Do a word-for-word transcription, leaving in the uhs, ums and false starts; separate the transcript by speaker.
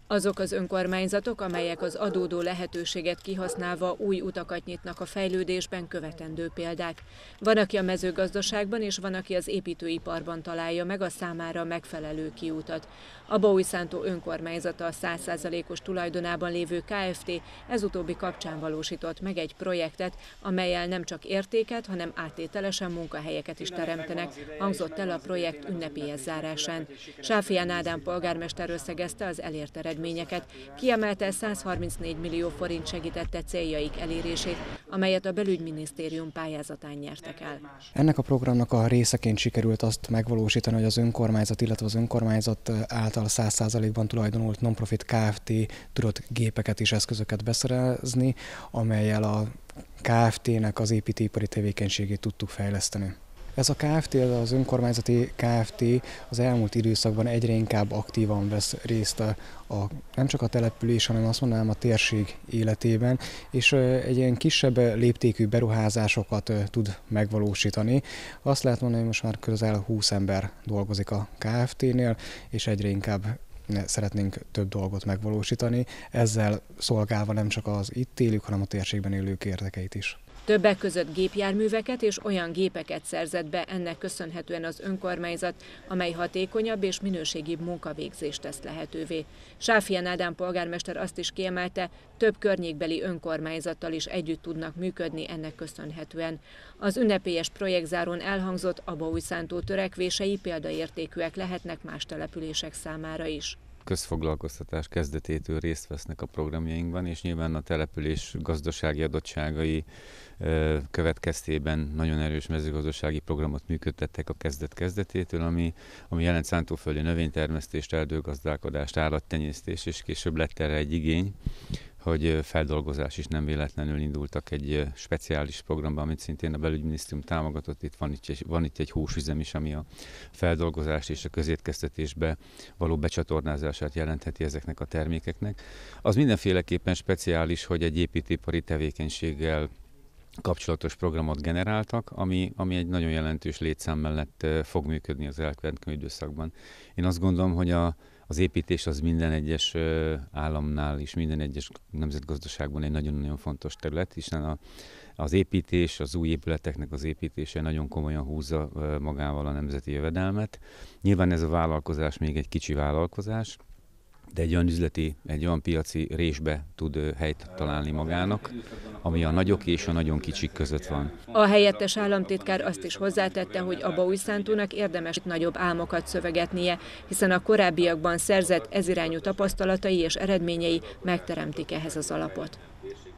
Speaker 1: Azok az önkormányzatok, amelyek az adódó lehetőséget kihasználva új utakat nyitnak a fejlődésben, követendő példák. Van, aki a mezőgazdaságban és van, aki az építőiparban találja meg a számára megfelelő kiutat. A Baújszántó önkormányzata a száz százalékos tulajdonában lévő Kft. Ez utóbbi kapcsán valósított meg egy projektet, amellyel nem csak értéket, hanem áttételesen munkahelyeket is teremtenek, hangzott el a projekt ünnepélyes zárásán. Sáfján Ádám polgármester összegezte az elért eredményeket, kiemelte száz harmincnégy millió forint segítette céljaik elérését, amelyet a belügyminisztérium pályázatán nyertek el.
Speaker 2: Ennek a programnak a részeként sikerült azt megvalósítani, hogy az önkormányzat, illetve az önkormányzat által száz százalékban tulajdonolt non-profit Kft. Tudott gépeket és eszközöket beszerezni, amellyel a Kft.-nek az építőipari tevékenységét tudtuk fejleszteni. Ez a Kft., az önkormányzati Kft. Az elmúlt időszakban egyre inkább aktívan vesz részt a, a, nem csak a település, hanem azt mondanám a térség életében, és egy ilyen kisebb léptékű beruházásokat tud megvalósítani. Azt lehet mondani, hogy most már közel húsz ember dolgozik a Kft.-nél, és egyre inkább szeretnénk több dolgot megvalósítani, ezzel szolgálva nem csak az itt élők, hanem a térségben élők érdekeit is.
Speaker 1: Többek között gépjárműveket és olyan gépeket szerzett be ennek köszönhetően az önkormányzat, amely hatékonyabb és minőségibb munkavégzést tesz lehetővé. Sáfján Ádám polgármester azt is kiemelte, több környékbeli önkormányzattal is együtt tudnak működni ennek köszönhetően. Az ünnepélyes projektzárón elhangzott, a Baújszántó törekvései példaértékűek lehetnek más települések számára is.
Speaker 3: Közfoglalkoztatás kezdetétől részt vesznek a programjainkban, és nyilván a település gazdasági adottságai következtében nagyon erős mezőgazdasági programot működtettek a kezdet-kezdetétől, ami, ami jelent szántóföldi növénytermesztést, erdőgazdálkodást, állattenyésztést, és később lett erre egy igény, hogy feldolgozás is nem véletlenül indultak egy speciális programban, amit szintén a belügyminisztérium támogatott. Itt van itt egy, van itt egy húsüzem is, ami a feldolgozást és a közétkeztetésbe való becsatornázását jelentheti ezeknek a termékeknek. Az mindenféleképpen speciális, hogy egy építőipari tevékenységgel kapcsolatos programot generáltak, ami, ami egy nagyon jelentős létszám mellett fog működni az elkövetkező időszakban. Én azt gondolom, hogy a Az építés az minden egyes államnál és minden egyes nemzetgazdaságban egy nagyon-nagyon fontos terület, hiszen a, az építés, az új épületeknek az építése nagyon komolyan húzza magával a nemzeti jövedelmet. Nyilván ez a vállalkozás még egy kicsi vállalkozás, de egy olyan üzleti, egy olyan piaci résbe tud helyt találni magának, ami a nagyok és a nagyon kicsik között van.
Speaker 1: A helyettes államtitkár azt is hozzátette, hogy a Baújszántónak érdemes nagyobb álmokat szövegetnie, hiszen a korábbiakban szerzett ezirányú tapasztalatai és eredményei megteremtik ehhez az alapot.